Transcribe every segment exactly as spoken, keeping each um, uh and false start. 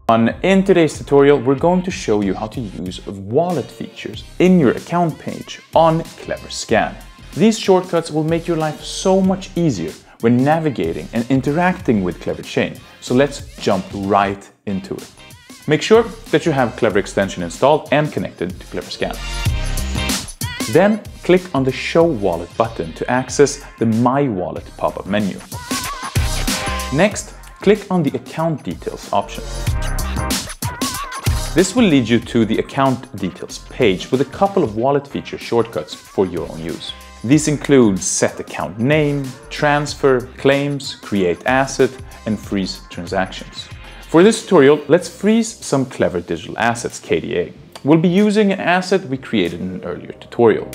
On in today's tutorial, we're going to show you how to use wallet features in your account page on KleverScan. These shortcuts will make your life so much easier when navigating and interacting with KleverChain. So let's jump right into it. Make sure that you have Klever Extension installed and connected to KleverScan. Then click on the Show Wallet button to access the My Wallet pop-up menu. Next, click on the Account Details option. This will lead you to the Account Details page with a couple of wallet feature shortcuts for your own use. These include Set Account Name, Transfer, Claims, Create Asset, and Freeze Transactions. For this tutorial, let's freeze some Klever Digital Assets K D A. We'll be using an asset we created in an earlier tutorial.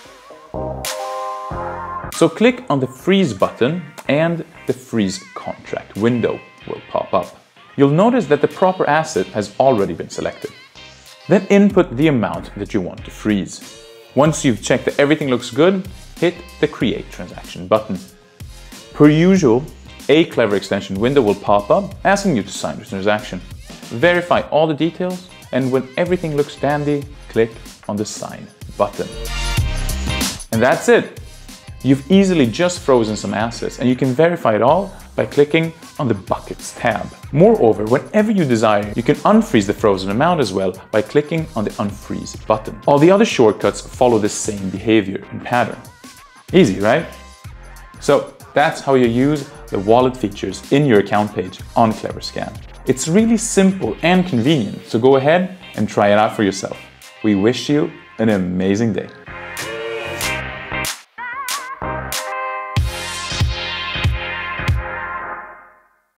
So click on the Freeze button and the Freeze Contract window will pop up. You'll notice that the proper asset has already been selected. Then input the amount that you want to freeze. Once you've checked that everything looks good, hit the Create Transaction button. Per usual, a Klever Extension window will pop up asking you to sign the transaction. Verify all the details, and when everything looks dandy, click on the Sign button. And that's it! You've easily just frozen some assets, and you can verify it all by clicking on the Buckets tab. Moreover, whenever you desire, you can unfreeze the frozen amount as well by clicking on the Unfreeze button. All the other shortcuts follow the same behavior and pattern. Easy, right? So that's how you use the wallet features in your account page on KleverScan. It's really simple and convenient, so go ahead and try it out for yourself. We wish you an amazing day.